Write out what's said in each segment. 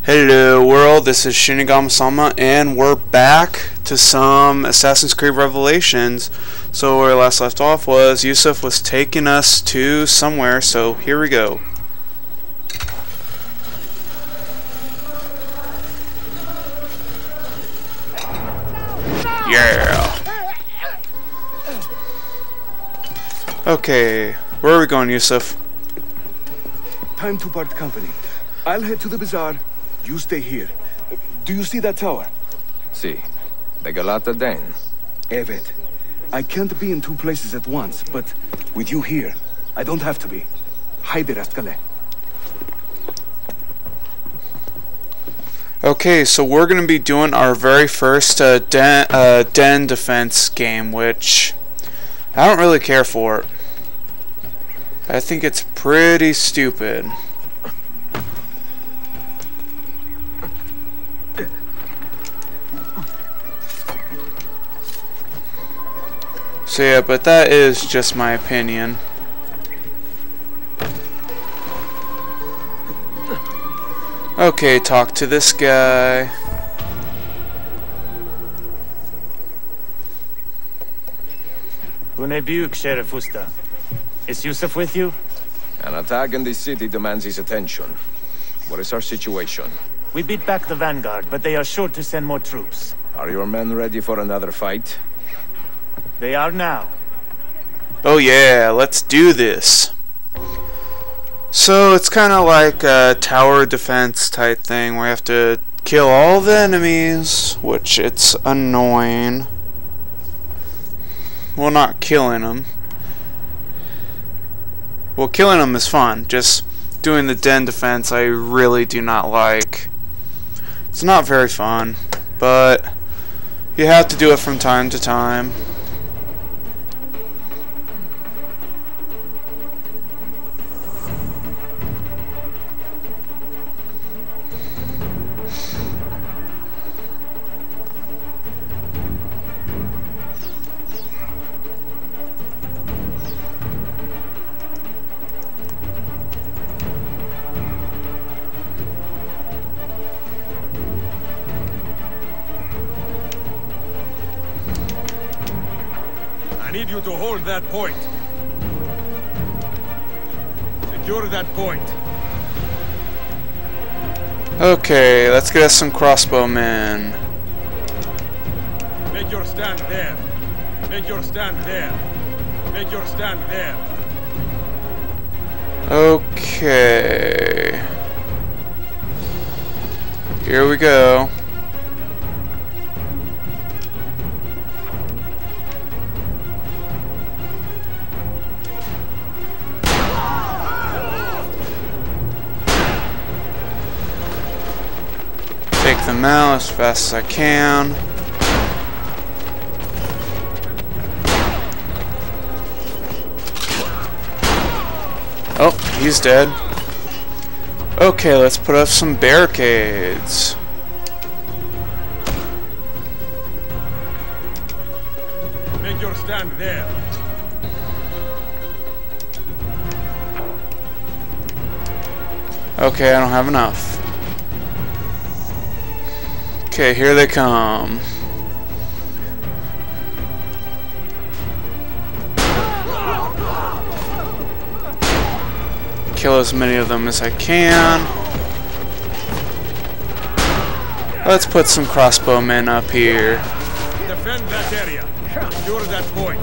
Hello world, this is Shinigami-sama and we're back to some Assassin's Creed Revelations. So where we last left off was Yusuf was taking us to somewhere, so here we go. Yeah! Okay, where are we going, Yusuf? Time to part company. I'll head to the bazaar. You stay here. Do you see that tower? Si. The Galata Den. Evet. I can't be in two places at once, but with you here, I don't have to be. Haydi rastgele. Okay, so we're going to be doing our very first den defense game, which I don't really care for. I think it's pretty stupid. So yeah, but that is just my opinion. Okay, talk to this guy. Unebuk, Sheriff Usta. Is Yusuf with you? An attack in this city demands his attention. What is our situation? We beat back the vanguard, but they are sure to send more troops. Are your men ready for another fight? They are now. Oh yeah, let's do this. So it's kind of like a tower defense type thing where you have to kill all the enemies, which it's annoying. Well, not killing them. Well, killing them is fun. Just doing the den defense I really do not like. It's not very fun, but you have to do it from time to time. I need you to hold that point. Secure that point. Okay, let's get us some crossbowmen. Make your stand there. Make your stand there. Make your stand there. Okay. Here we go. Take them out as fast as I can. Oh, he's dead. Okay, let's put up some barricades. Make your stand there. Okay, I don't have enough. Okay, here they come. Kill as many of them as I can. Let's put some crossbowmen up here. Defend that area. Secure that point.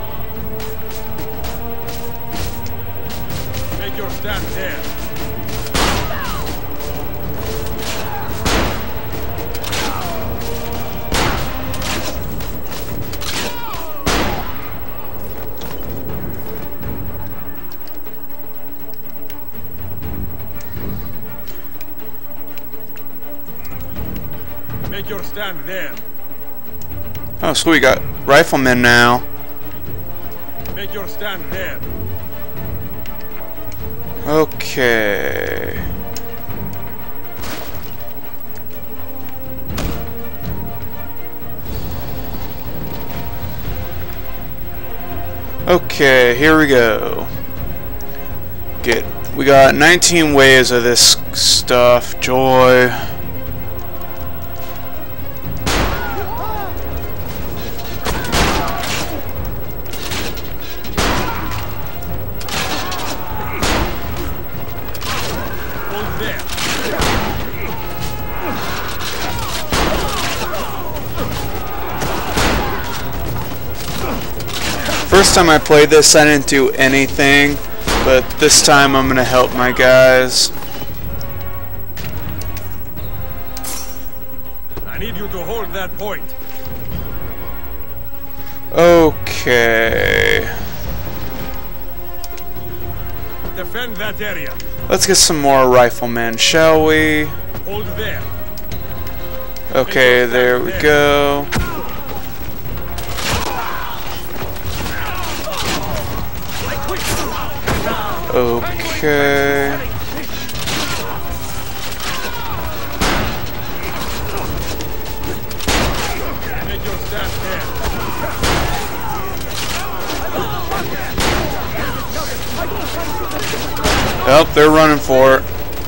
Make your stand there. Make your stand there. Oh, so we got riflemen now. Make your stand there. Okay. Okay, here we go. We got 19 waves of this stuff. Joy. First time I played this, I didn't do anything, but this time I'm gonna help my guys. I need you to hold that point. Okay. Defend that area. Let's get some more riflemen, shall we? Hold there. Okay, there we go. Okay. Make your stand there. Yep, they're running for it.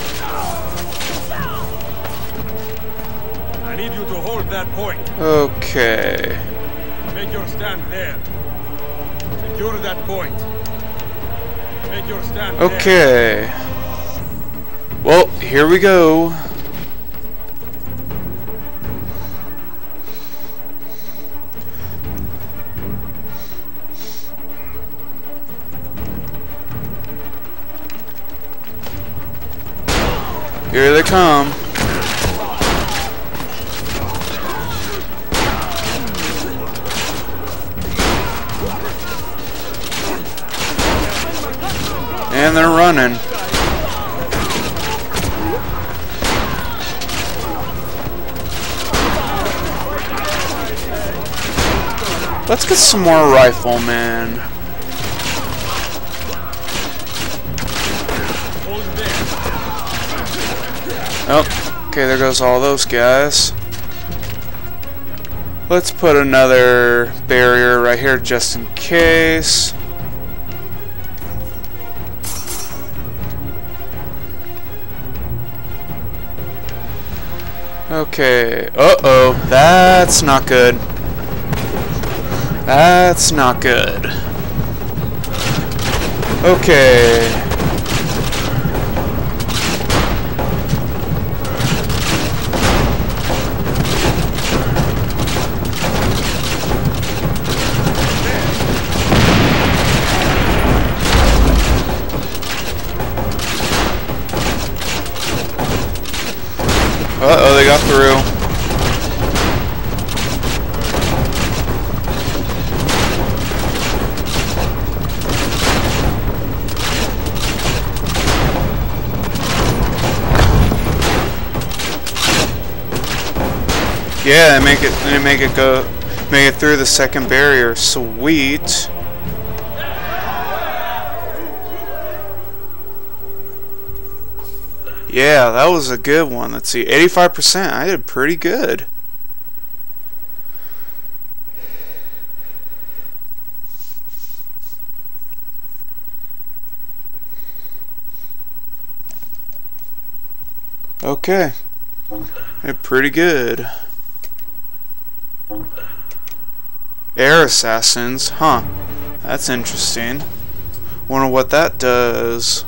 I need you to hold that point. Okay. Make your stand there. Secure that point. Make your stand there. Okay. Well, here we go. Here they come. And they're running. Let's get some more riflemen. Hold there. Oh, okay, there goes all those guys. Let's put another barrier right here just in case. Okay, uh-oh, that's not good. That's not good. Okay. Uh-oh, they got through. Yeah, make it through the second barrier. Sweet. Yeah, that was a good one. Let's see, 85%. I did pretty good. Okay. Did pretty good. Air assassins, huh? That's interesting. Wonder what that does.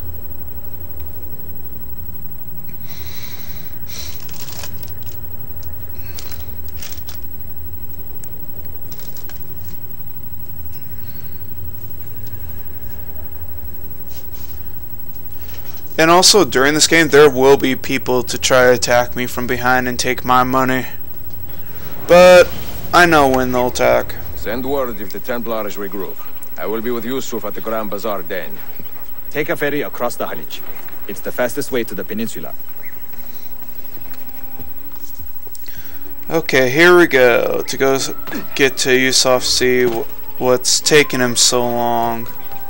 And also, during this game, there will be people to try to attack me from behind and take my money. But I know when they'll attack. Send word if the Templars regroup. I will be with Yusuf at the Grand Bazaar then. Take a ferry across the Halij. It's the fastest way to the peninsula. Okay, here we go. To go get to Yusuf, see what's taking him so long.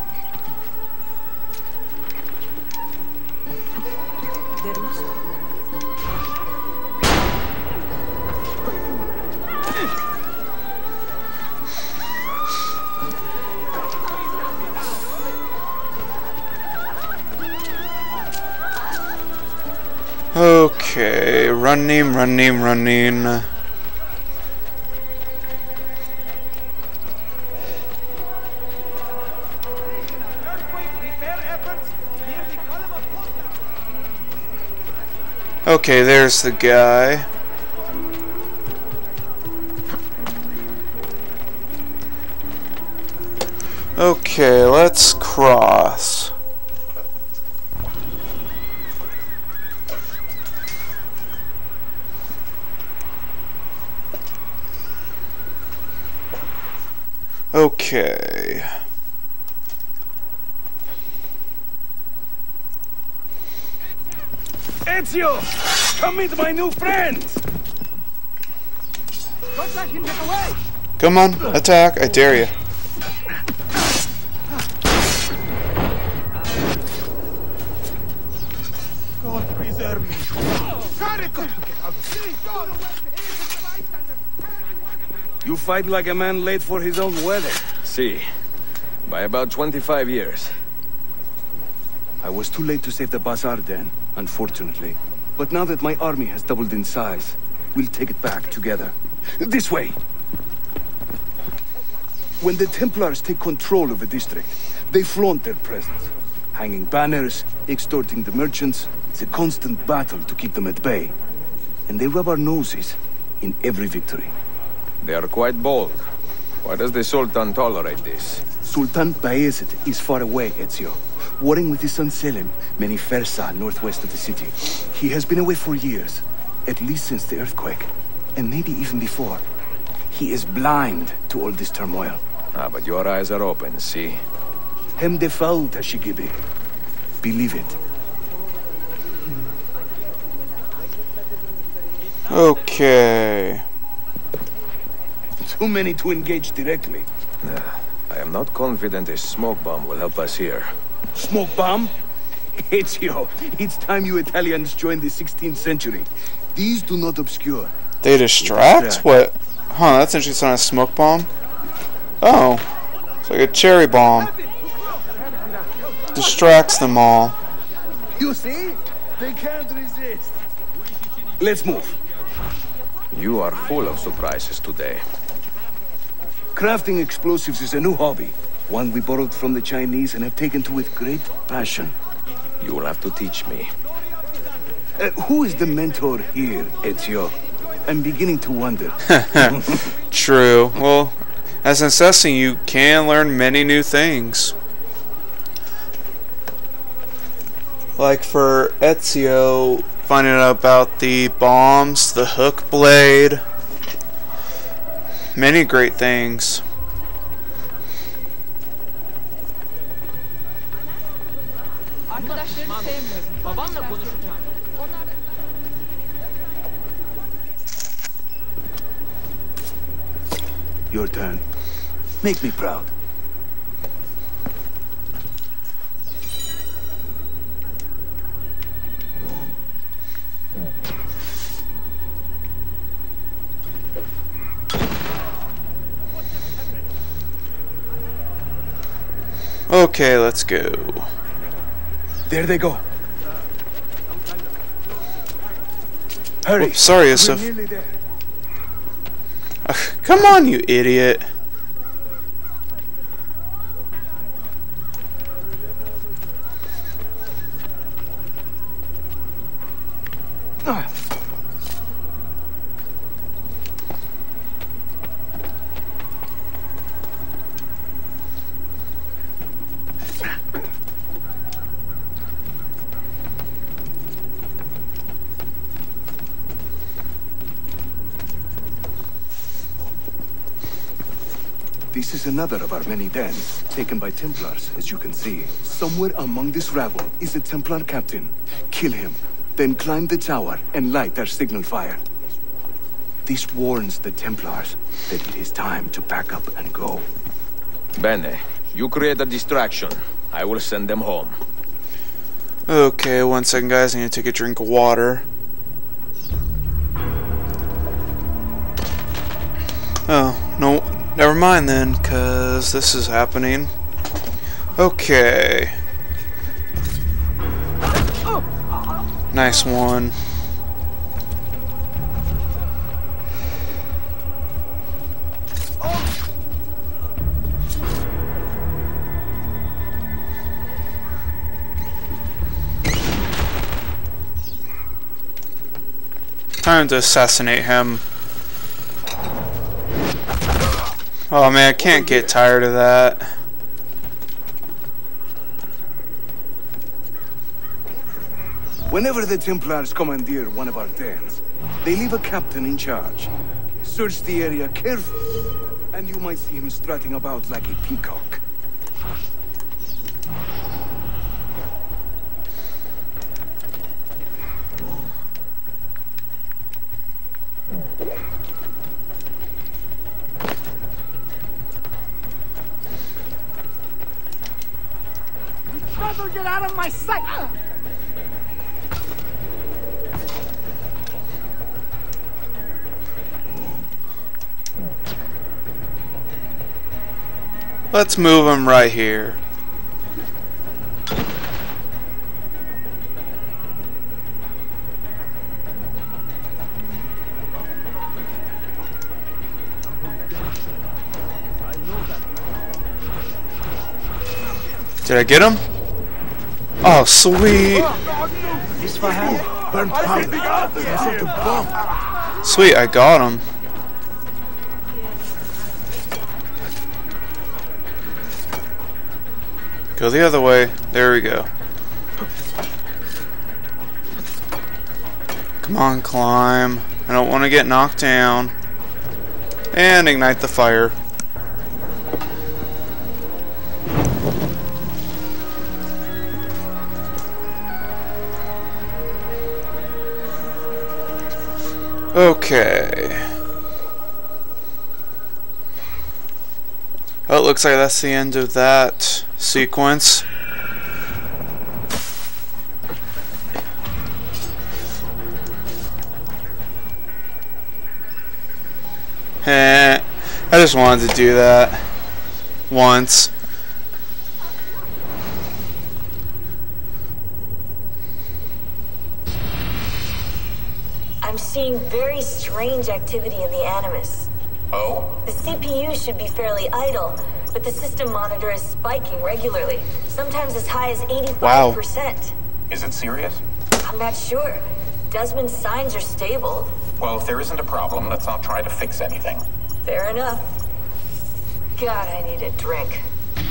Okay, running. Okay, there's the guy. Okay, let's cross. Okay. Ezio! Come meet my new friends! Don't let him get away! Come on, attack, I dare you. God preserve me! You fight like a man late for his own wedding. See, by about 25 years. I was too late to save the bazaar then, unfortunately. But now that my army has doubled in size, we'll take it back together. This way! When the Templars take control of a district, they flaunt their presence. Hanging banners, extorting the merchants. It's a constant battle to keep them at bay. And they rub our noses in every victory. They are quite bold. Why does the Sultan tolerate this? Sultan Bayezid is far away, Ezio. Warring with his son Selim, many Fersa northwest of the city. He has been away for years, at least since the earthquake, and maybe even before. He is blind to all this turmoil. Ah, but your eyes are open, see? Hem defal, Tashigibi. Believe it. Okay. Too many to engage directly. I am not confident a smoke bomb will help us here. Smoke bomb? Ezio, it's time you Italians joined the 16th century. These do not obscure. They distract? What? Huh, that's interesting on a smoke bomb. Oh. It's like a cherry bomb. Distracts them all. You see? They can't resist. Let's move. You are full of surprises today. Crafting explosives is a new hobby. One we borrowed from the Chinese and have taken to with great passion. You will have to teach me. Who is the mentor here, Ezio? I'm beginning to wonder. True. Well, as an assassin, you can learn many new things. Like for Ezio, finding out about the bombs, the hook blade, many great things. Arkadaşlarını sevmiyorum. Babamla konuşacağım. Your turn. Make me proud. Okay, let's go. There they go. Hurry. Whoops, sorry, We're Yusuf. nearly there. Come on, you idiot. This is another of our many dens, taken by Templars, as you can see. Somewhere among this rabble is a Templar captain. Kill him, then climb the tower and light our signal fire. This warns the Templars that it is time to pack up and go. Bene, you create a distraction. I will send them home. Okay, 1 second, guys. I need to take a drink of water. Oh, no. Never mind then, because this is happening. Okay. Nice one. Time to assassinate him. Oh man, I can't get tired of that. Whenever the Templars commandeer one of our dens, they leave a captain in charge. Search the area carefully, and you might see him strutting about like a peacock. Never get out of my sight! Let's move him right here. Did I get him? Oh, sweet. Burnt powder. Some sort of bomb. Sweet, I got him. Go the other way. There we go. Come on, climb. I don't want to get knocked down. And ignite the fire. Okay. Oh, it looks like that's the end of that sequence. I just wanted to do that once. I'm seeing very strange activity in the Animus. Oh? The CPU should be fairly idle, but the system monitor is spiking regularly, sometimes as high as 85%. Wow. Is it serious? I'm not sure. Desmond's signs are stable. Well, if there isn't a problem, let's not try to fix anything. Fair enough. God, I need a drink.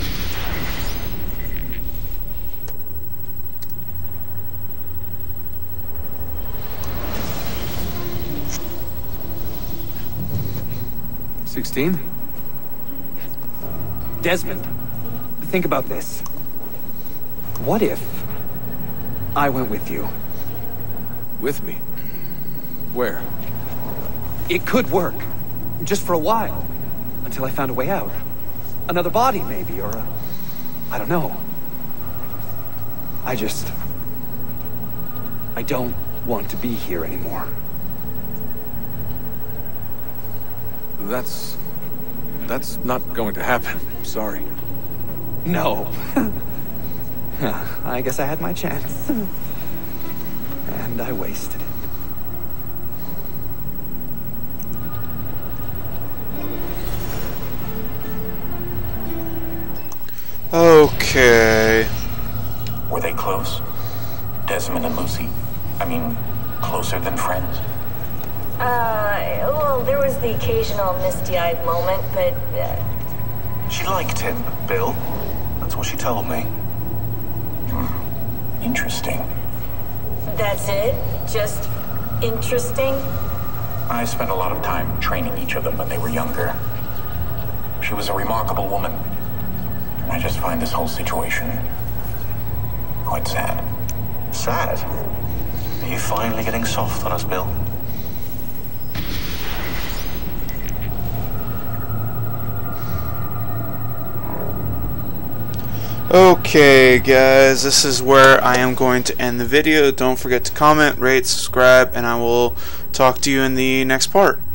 Desmond, think about this. What if I went with you? With me? Where? It could work. Just for a while. Until I found a way out. Another body, maybe, or I don't know. I don't want to be here anymore. That's not going to happen. Sorry. No. I guess I had my chance. And I wasted it. Okay. Were they close? Desmond and Lucy? I mean, closer than friends? Well, there was the occasional misty-eyed moment, but, She liked him, Bill. That's what she told me. Interesting. that's it? Just interesting? I spent a lot of time training each of them when they were younger. She was a remarkable woman. And I just find this whole situation quite sad. Sad? Are you finally getting soft on us, Bill? Okay, guys, this is where I am going to end the video. Don't forget to comment, rate, subscribe, and I will talk to you in the next part.